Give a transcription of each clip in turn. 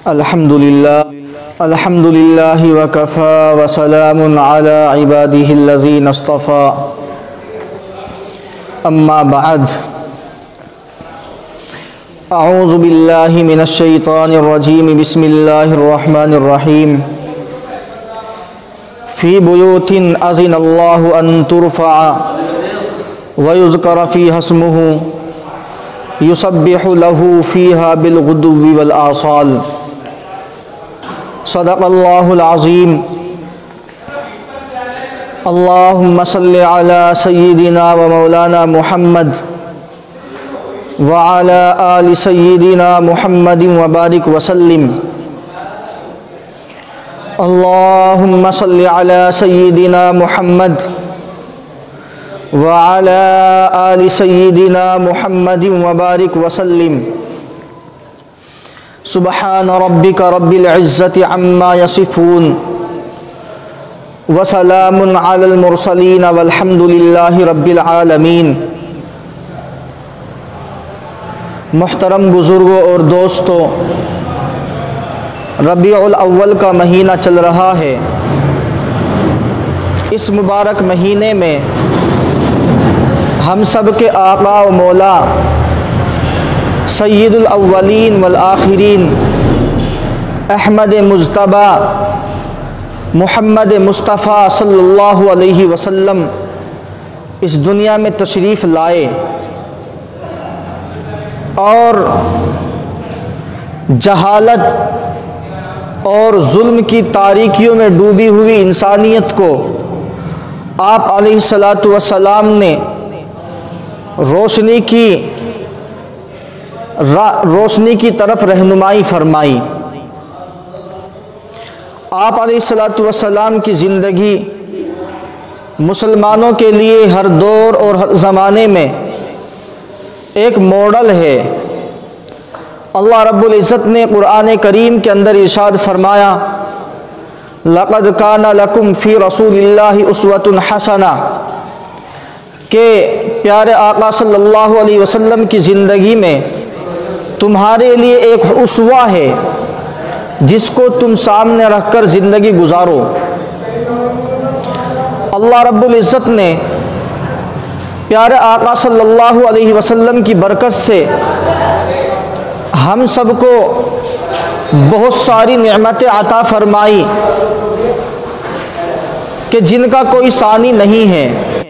الحمد لله وكفى وسلام على عباده الذين اصطفى أما بعد أعوذ بالله من الشيطان الرجيم بسم الله الرحمن الرحيم في بيوت أذن الله أن ترفع ويذكر فيها اسمه يسبح له فيها بالغدو والآصال صدق اللہ العظیم۔ اللہم صل علی سیدنا و مولانا محمد وعلی آل سیدنا محمد وبارک وسلم۔ اللہم صل علی سیدنا محمد وعلی آل سیدنا محمد وبارک وسلم۔ سبحان ربک رب العزت عما یصفون وسلام علی المرسلین والحمد للہ رب العالمین۔ محترم بزرگوں اور دوستوں، ربیع الاول کا مہینہ چل رہا ہے۔ اس مبارک مہینے میں ہم سب کے آقا و مولا سید الاولین والآخرین احمد مجتبی محمد مصطفیٰ صلی اللہ علیہ وسلم اس دنیا میں تشریف لائے اور جہالت اور ظلم کی تاریکیوں میں ڈوبی ہوئی انسانیت کو آپ علیہ الصلاۃ والسلام نے روشنی کی طرف رہنمائی فرمائی۔ آپ علیہ الصلاۃ والسلام کی زندگی مسلمانوں کے لیے ہر دور اور ہر زمانے میں ایک ماڈل ہے۔ اللہ رب العزت نے قرآن کریم کے اندر ارشاد فرمایا، لَقَدْ كَانَ لَكُمْ فِي رَسُولِ اللَّهِ أُسْوَةٌ حَسَنَةٌ، کہ پیارے آقا صلی اللہ علیہ وسلم کی زندگی میں تمہارے لیے ایک اسوہ ہے جس کو تم سامنے رکھ کر زندگی گزارو۔ اللہ رب العزت نے پیارے آقا صلی اللہ علیہ وسلم کی برکت سے ہم سب کو بہت ساری نعمتیں عطا فرمائی کہ جن کا کوئی ثانی نہیں ہے۔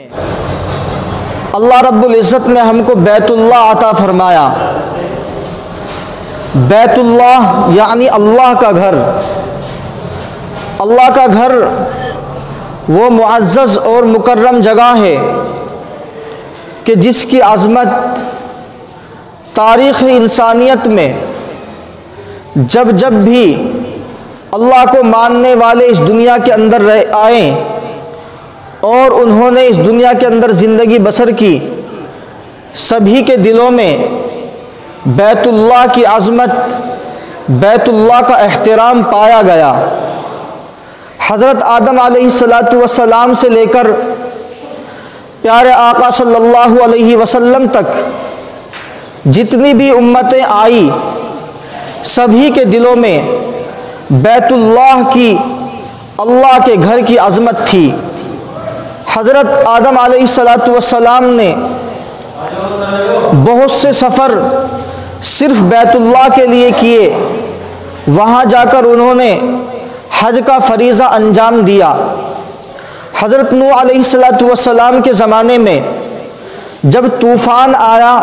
اللہ رب العزت نے ہم کو بیت اللہ عطا فرمایا۔ بیت اللہ یعنی اللہ کا گھر۔ اللہ کا گھر وہ معزز اور مکرم جگہ ہے کہ جس کی عظمت تاریخ انسانیت میں جب جب بھی اللہ کو ماننے والے اس دنیا کے اندر آئے اور انہوں نے اس دنیا کے اندر زندگی بسر کی، سبھی کے دلوں میں بیت اللہ کی عظمت، بیت اللہ کا احترام پایا گیا۔ حضرت آدم علیہ السلام سے لے کر پیارے آقا صلی اللہ علیہ وسلم تک جتنی بھی امتیں آئی، سبھی کے دلوں میں بیت اللہ کی، اللہ کے گھر کی عظمت تھی۔ حضرت آدم علیہ السلام نے بہت سے سفر صرف بیت اللہ کے لیے کیے، وہاں جا کر انہوں نے حج کا فریضہ انجام دیا۔ حضرت نوح علیہ السلام کے زمانے میں جب طوفان آیا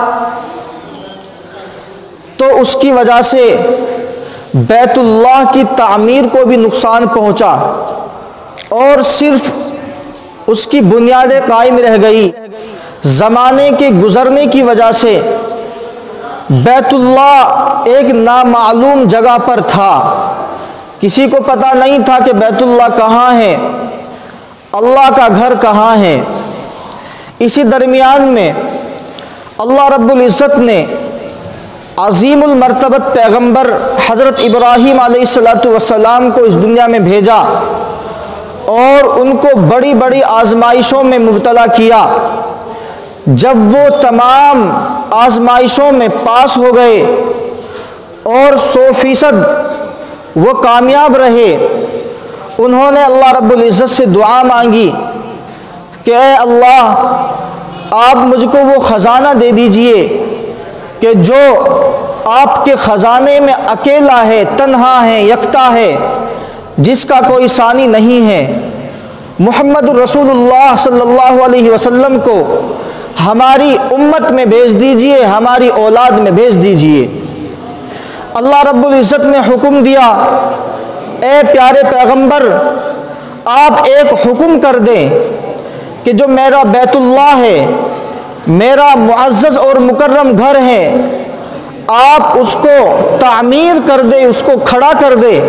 تو اس کی وجہ سے بیت اللہ کی تعمیر کو بھی نقصان پہنچا اور صرف اس کی بنیادیں قائم رہ گئی۔ زمانے کے گزرنے کی وجہ سے بیت اللہ ایک نامعلوم جگہ پر تھا، کسی کو پتہ نہیں تھا کہ بیت اللہ کہاں ہے، اللہ کا گھر کہاں ہے۔ اسی درمیان میں اللہ رب العزت نے عظیم المرتبت پیغمبر حضرت ابراہیم علیہ السلام کو اس دنیا میں بھیجا اور ان کو بڑی بڑی آزمائشوں میں مبتلا کیا۔ جب وہ تمام آزمائشوں میں پاس ہو گئے اور 100% وہ کامیاب رہے۔ انہوں نے اللہ رب العزت سے دعا مانگی کہ اے اللہ آپ مجھ کو وہ خزانہ دے دیجئے کہ جو آپ کے خزانے میں اکیلا ہے، تنہا ہے، یکتا ہے، جس کا کوئی ثانی نہیں ہے۔ محمد رسول اللہ صلی اللہ علیہ وسلم کو ہماری امت میں بھیج دیجئے، ہماری اولاد میں بھیج دیجئے۔ اللہ رب العزت نے حکم دیا، اے پیارے پیغمبر آپ ایک حکم کر دیں کہ جو میرا بیت اللہ ہے، میرا معزز اور مکرم گھر ہے، آپ اس کو تعمیر کر دے، اس کو کھڑا کر دے،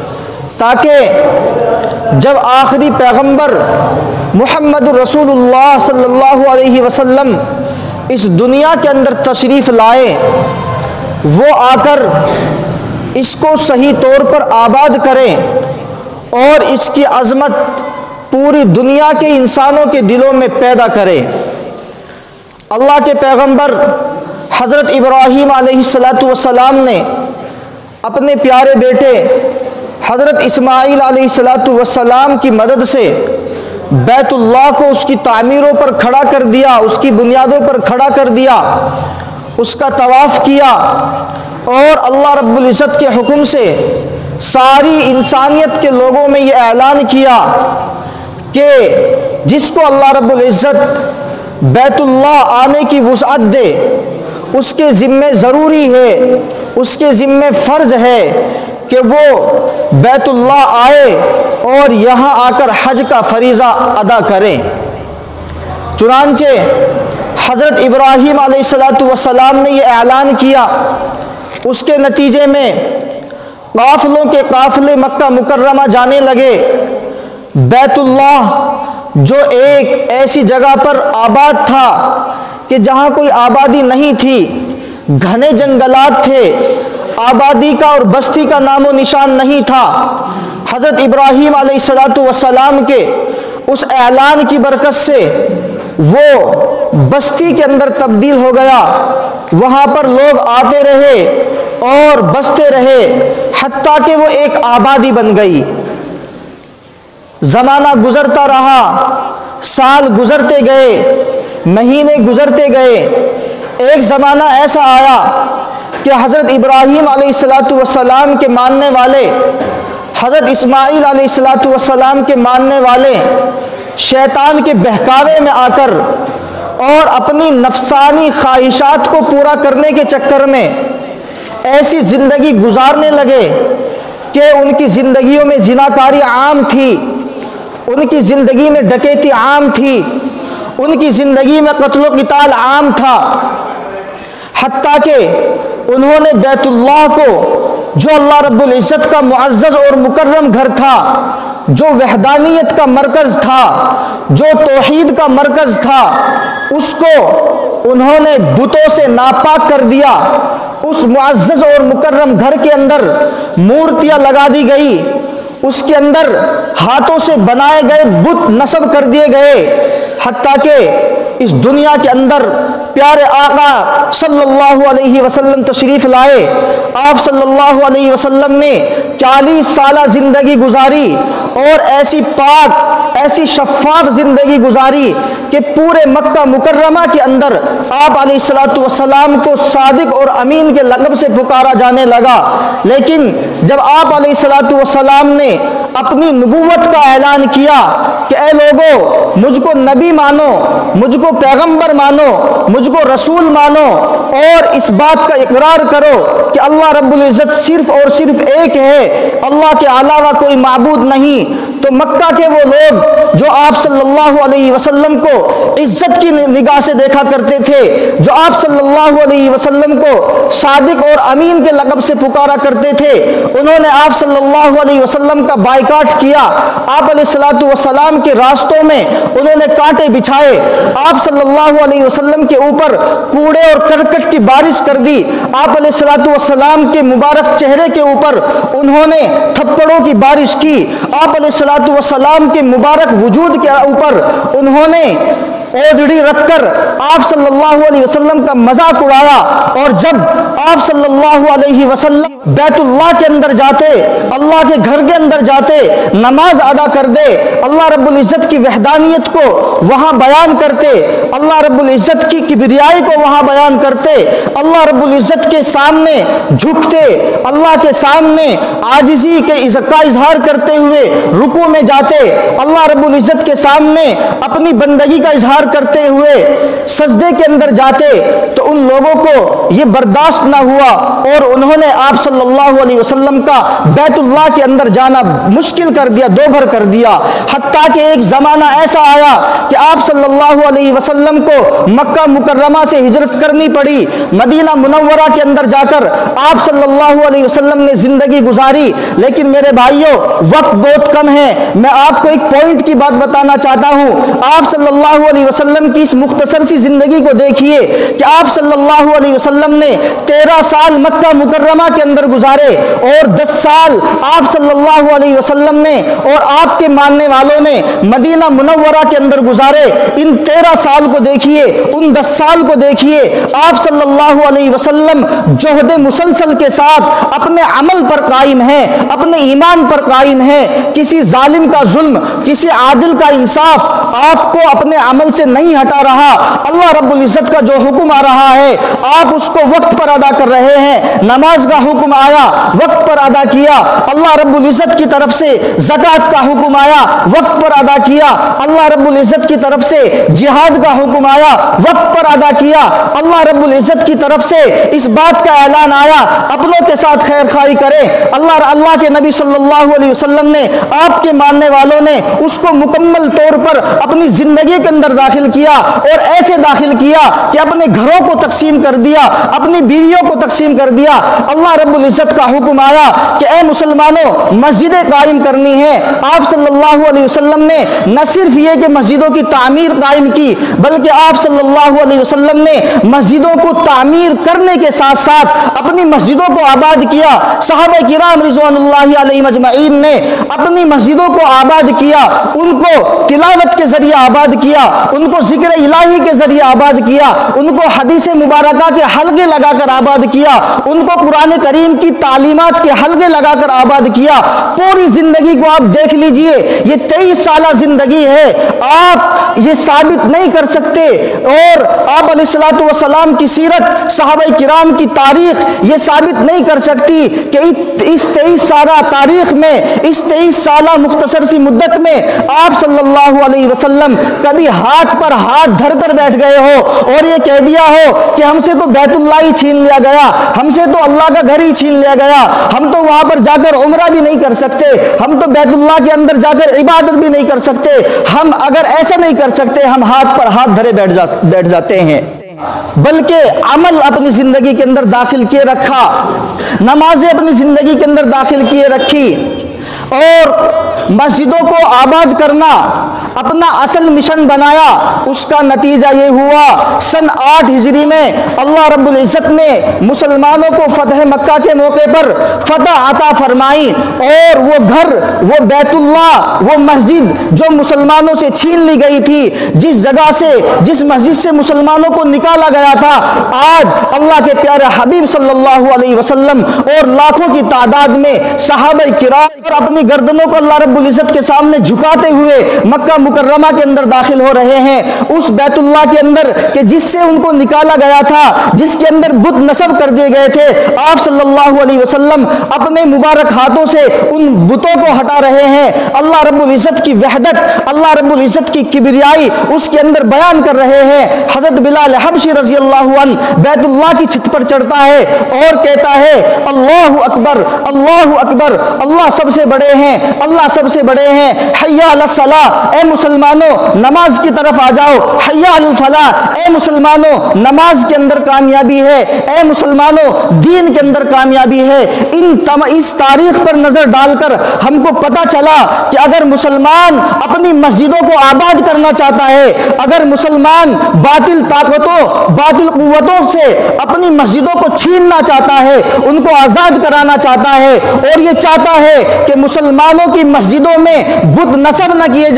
تاکہ جب آخری پیغمبر محمد رسول اللہ صلی اللہ علیہ وسلم اس دنیا کے اندر تشریف لائے، وہ آ کر اس کو صحیح طور پر آباد کریں اور اس کی عظمت پوری دنیا کے انسانوں کے دلوں میں پیدا کرے۔ اللہ کے پیغمبر حضرت ابراہیم علیہ السلام نے اپنے پیارے بیٹے حضرت اسماعیل علیہ السلام کی مدد سے بیت اللہ کو اس کی تعمیروں پر کھڑا کر دیا، اس کی بنیادوں پر کھڑا کر دیا، اس کا طواف کیا، اور اللہ رب العزت کے حکم سے ساری انسانیت کے لوگوں میں یہ اعلان کیا کہ جس کو اللہ رب العزت بیت اللہ آنے کی وسعت دے، اس کے ذمے ضروری ہے، اس کے ذمے فرض ہے کہ وہ بیت اللہ آئے اور یہاں آ کر حج کا فریضہ ادا کریں۔ چنانچہ حضرت ابراہیم علیہ السلام نے یہ اعلان کیا، اس کے نتیجے میں قافلوں کے قافلے مکہ مکرمہ جانے لگے۔ بیت اللہ جو ایک ایسی جگہ پر آباد تھا کہ جہاں کوئی آبادی نہیں تھی، گھنے جنگلات تھے، آبادی کا اور بستی کا نام و نشان نہیں تھا، حضرت ابراہیم علیہ السلام کے اس اعلان کی برکت سے وہ بستی کے اندر تبدیل ہو گیا۔ وہاں پر لوگ آتے رہے اور بستے رہے، حتیٰ کہ وہ ایک آبادی بن گئی۔ زمانہ گزرتا رہا، سال گزرتے گئے، مہینے گزرتے گئے۔ ایک زمانہ ایسا آیا کہ حضرت ابراہیم علیہ السلام کے ماننے والے، حضرت اسماعیل علیہ السلام کے ماننے والے شیطان کے بہکاوے میں آ کر اور اپنی نفسانی خواہشات کو پورا کرنے کے چکر میں ایسی زندگی گزارنے لگے کہ ان کی زندگیوں میں زناکاری عام تھی، ان کی زندگی میں ڈکیتی عام تھی، ان کی زندگی میں قتل و قتال عام تھا، حتیٰ کہ انہوں نے بیت اللہ کو، جو اللہ رب العزت کا معزز اور مکرم گھر تھا، جو وحدانیت کا مرکز تھا، جو توحید کا مرکز تھا، اس کو انہوں نے بتوں سے ناپاک کر دیا۔ اس معزز اور مکرم گھر کے اندر مورتیاں لگا دی گئی، اس کے اندر ہاتھوں سے بنائے گئے بت نصب کر دیے گئے، حتیٰ کہ اس دنیا کے اندر پیارے آقا صلی اللہ علیہ وسلم تشریف لائے۔ آپ صلی اللہ علیہ وسلم نے 40 سالہ زندگی گزاری اور ایسی پاک، ایسی شفاف زندگی گزاری کہ پورے مکہ مکرمہ کے اندر آپ علیہ السلام کو صادق اور امین کے لقب سے پکارا جانے لگا۔ لیکن جب آپ علیہ السلام نے اپنی نبوت کا اعلان کیا کہ اے لوگو مجھ کو نبی مانو، مجھ کو پیغمبر مانو، مجھ کو رسول مانو، اور اس بات کا اقرار کرو کہ اللہ رب العزت صرف اور صرف ایک ہے، اللہ کے علاوہ کوئی معبود نہیں، تو مکہ کے وہ لوگ جو آپ صلی اللہ علیہ وسلم کو عزت کی نگاہ سے دیکھا کرتے تھے، جو آپ صلی اللہ علیہ وسلم کو صادق اور امین کے لقب سے پکارا کرتے تھے، انہوں نے آپ صلی اللہ علیہ وسلم کا بائیکاٹ کیا۔ آپ علیہ السلام کے راستوں میں انہوں نے کانٹے بچھائے، آپ صلی اللہ علیہ وسلم کے اوپر کوڑے اور کرکٹ کی بارش کر دی، آپ علیہ السلام کے مبارک چہرے کے اوپر انہوں نے تھپڑوں کی بارش کی، آپ علیہ السلام کے مبارک وجود کے اوپر انہوں نے اوجڑی رکھ کر آپ صلی اللہ علیہ وسلم کا مذاق اڑایا، اور جب آپ صلی اللہ علیہ وسلم بیت اللہ کے اندر جاتے، اللہ کے گھر کے اندر جاتے، نماز ادا کر دے، اللہ رب العزت کی وحدانیت کو وہاں بیان کرتے، اللہ رب العزت کی کبریائی کو وہاں بیان کرتے، اللہ رب العزت کے سامنے جھکتے، اللہ کے سامنے عاجزی کا اظہار کرتے ہوئے رکوع میں جاتے، اللہ رب العزت کے سامنے اپنی بندگی کا اظہار کرتے ہوئے سجدے کے اندر جاتے، تو ان لوگوں کو یہ برداشت نہ ہوا اور انہوں نے آپ صلی اللہ علیہ وسلم کا بیت اللہ کے اندر جانا مشکل کر دیا، دوبھر کر دیا، حتیٰ کہ ایک زمانہ ایسا آیا کہ آپ صلی اللہ علیہ وسلم کو مکہ مکرمہ سے ہجرت کرنی پڑی، مدینہ منورہ کے اندر جا کر آپ صلی اللہ علیہ وسلم نے زندگی گزاری۔ لیکن میرے بھائیوں، وقت بہت کم ہے، میں آپ کو ایک پوائنٹ کی بات بتانا چاہتا ہوں۔ آپ صلی اللہ علیہ وسلم کی اس مختصر سی زندگی کو دیکھیے کہ آپ صلی اللہ علیہ وسلم نے 13 سال مکہ مکرمہ کے اندر گزارے، اور 10 سال آپ صلی اللہ علیہ وسلم نے اور آپ کے ماننے والوں نے مدینہ منورہ کے اندر گزارے۔ ان 13 سال کو دیکھیے، ان 10 سال کو دیکھیے، آپ صلی اللہ علیہ وسلم جہد مسلسل کے ساتھ اپنے عمل پر قائم ہیں، اپنے ایمان پر قائم ہیں۔ کسی ظالم کا ظلم، کسی عادل کا انصاف آپ کو اپنے عمل سے نہیں ہٹا رہا۔ اللہ رب العزت کا جو حکم آ رہا ہے آپ اس کو وقت پر ادا کر رہے ہیں۔ نماز کا حکم آیا، وقت پر ادا کیا۔ اللہ رب العزت کی طرف سے زکوٰۃ کا حکم آیا، وقت پر ادا کیا۔ اللہ رب العزت کی طرف سے جہاد کا حکم آیا، وقت پر ادا کیا۔ اللہ رب العزت کی طرف سے اس بات کا اعلان آیا اپنوں کے ساتھ خیر خواہی کریں۔ اللہ کے نبی صلی اللہ علیہ وسلم نے، آپ کے ماننے والوں نے اس کو مکمل طور پر اپنی زندگی کے اندر داخل کیا، اور ایسے داخل کیا کہ اپنے گھروں کو تقسیم کر دیا، اپنی بیویوں کو تقسیم کر دیا۔ اللہ رب العزت کا حکم آیا کہ اے مسلمانوں، مسجدیں قائم کرنی ہیں۔ آپ صلی اللہ علیہ وسلم نے نہ صرف یہ کہ مسجدوں کی تعمیر قائم کی، بلکہ آپ صلی اللہ علیہ وسلم نے مسجدوں کو تعمیر کرنے کے ساتھ ساتھ اپنی مسجدوں کو آباد کیا۔ صحابہ کرام رضوان اللہ علیہم اجمعین نے اپنی مسجدوں کو آباد کیا، ان کو تلاوت کے ذریعے آباد کیا، ان کو ذکر الہی کے ذریعے آباد کیا، ان کو حدیث مبارکہ کے حلقے لگا کر آباد کیا، ان کو قرآن کریم کی تعلیمات کے حلقے لگا کر آباد کیا۔ پوری زندگی کو آپ دیکھ لیجئے، یہ 23 سالہ زندگی ہے، آپ یہ ثابت نہیں کر سکتے، اور آپ علیہ الصلوۃ والسلام کی سیرت، صحابہ کرام کی تاریخ یہ ثابت نہیں کر سکتی کہ اس 23 سالہ تاریخ میں، اس 23 سالہ مختصر سی مدت میں آپ صلی اللہ علیہ وسلم کبھی ہاتھ پر ہاتھ دھر کر بیٹھ گئے ہو اور یہ کہہ دیا ہو کہ ہم سے تو بیت اللہ ہی چھین لیا گیا، ہم سے تو اللہ کا گھر ہی چھین لیا گیا، ہم تو وہاں پر جا کر عمرہ بھی نہیں کر سکتے، ہم تو بیت اللہ کے اندر جا کر عبادت بھی نہیں کر سکتے۔ ہم اگر ایسا نہیں کر سکتے، ہم ہاتھ پر ہاتھ دھرے بیٹھ جاتے ہیں، بلکہ عمل اپنی زندگی کے اندر داخل کیے رکھا، نمازیں اپنی زندگی کے اندر داخل کیے رکھی، اور مسجدوں کو آباد کرنا اپنا اصل مشن بنایا۔ اس کا نتیجہ یہ ہوا، سن 8 ہجری میں اللہ رب العزت نے مسلمانوں کو فتح مکہ کے موقع پر فتح عطا فرمائی، اور وہ گھر، وہ بیت اللہ، وہ مسجد جو مسلمانوں سے چھین لی گئی تھی، جس جگہ سے، جس مسجد سے مسلمانوں کو نکالا گیا تھا، آج اللہ کے پیارے حبیب صلی اللہ علیہ وسلم اور لاکھوں کی تعداد میں صحابہ کرام اور اپنی گردنوں کو اللہ رب العزت کے سامنے جھکاتے ہوئے مکہ مکرمہ کے اندر داخل ہو رہے ہیں، اس بیت اللہ کے اندر کہ جس سے ان کو نکالا گیا تھا، جس کے اندر بت نصب کر دیے گئے تھے۔ آپ صلی اللہ علیہ وسلم اپنے مبارک ہاتھوں سے ان بتوں کو ہٹا رہے ہیں، اللہ رب العزت کی وحدت، اللہ رب العزت کی کبریائی اس کے اندر بیان کر رہے ہیں۔ حضرت بلال حبشی رضی اللہ عنہ بیت اللہ کی چھت پر چڑھتا ہے اور کہتا ہے اللہ اکبر، اللہ اکبر، اللہ سب سے بڑے ہیں، اللہ سب سے بڑے ہیں، حی علی الصلاۃ، اے مسلمانوں نماز کی طرف آ جاؤ، حی علی الفلاح، اے مسلمانوں نماز کے اندر کامیابی ہے، اے مسلمانوں دین کے اندر کامیابی ہے۔ اس تاریخ پر نظر ڈال کر ہم کو پتہ چلا کہ اگر مسلمان اپنی مسجدوں کو آباد کرنا چاہتا ہے، اگر مسلمان باطل طاقتوں، باطل قوتوں سے اپنی مسجدوں کو چھیننا چاہتا ہے، ان کو آزاد کرانا چاہتا ہے، اور یہ چاہتا ہے کہ مسلمانوں کی مسجدوں میں بت نصب نہ کیے جائے،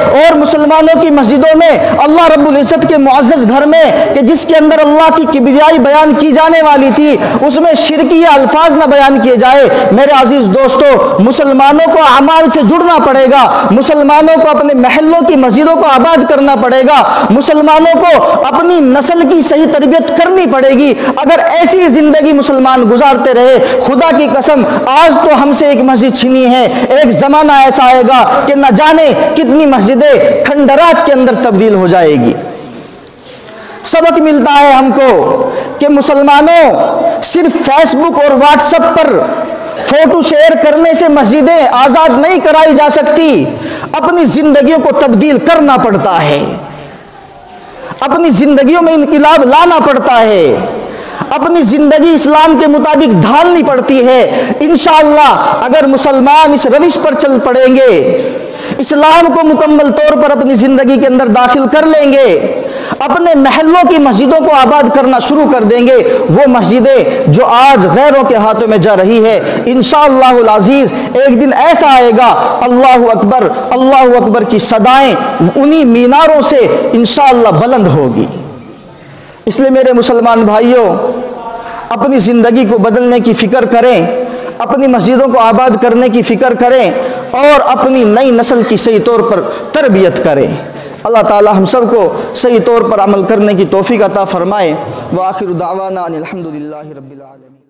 اور مسلمانوں کی مسجدوں میں اللہ رب العزت کے معزز گھر میں کہ جس کے اندر اللہ کی کبریائی بیان کی جانے والی تھی اس میں شرکیہ الفاظ نہ بیان کیے جائے۔ میرے عزیز دوستو، مسلمانوں کو اعمال سے جڑنا پڑے گا، مسلمانوں کو اپنے محلوں کی مسجدوں کو آباد کرنا پڑے گا، مسلمانوں کو اپنی نسل کی صحیح تربیت کرنی پڑے گی۔ اگر ایسی زندگی مسلمان گزارتے رہے، خدا کی قسم آج تو ہم سے ایک مسجد چھینی ہے، ایک زمانہ ایسا آئے گا کہ نہ جانے کتنی مسجدیں کھنڈرات کے اندر تبدیل ہو جائے گی۔ سبق ملتا ہے ہم کو کہ مسلمانوں صرف فیس بک اور واٹس ایپ پر فوٹو شیئر کرنے سے مسجدیں آزاد نہیں کرائی جا سکتی، اپنی زندگیوں کو تبدیل کرنا پڑتا ہے، اپنی زندگیوں میں انقلاب لانا پڑتا ہے، اپنی زندگی اسلام کے مطابق ڈھالنی پڑتی ہے۔ انشاءاللہ اگر مسلمان اس روش پر چل پڑیں گے، اسلام کو مکمل طور پر اپنی زندگی کے اندر داخل کر لیں گے، اپنے محلوں کی مسجدوں کو آباد کرنا شروع کر دیں گے، وہ مسجدیں جو آج غیروں کے ہاتھوں میں جا رہی ہے، انشاءاللہ العزیز ایک دن ایسا آئے گا اللہ اکبر کی صدائیں انہی میناروں سے انشاءاللہ بلند ہوگی۔ اس لیے میرے مسلمان بھائیوں، اپنی زندگی کو بدلنے کی فکر کریں، اپنی مسجدوں کو آباد کرنے کی فکر کریں اور اپنی نئی نسل کی صحیح طور پر تربیت کریں۔ اللہ تعالی ہم سب کو صحیح طور پر عمل کرنے کی توفیق عطا فرمائے۔ وآخر دعوانا ان الحمدللہ رب العالمین۔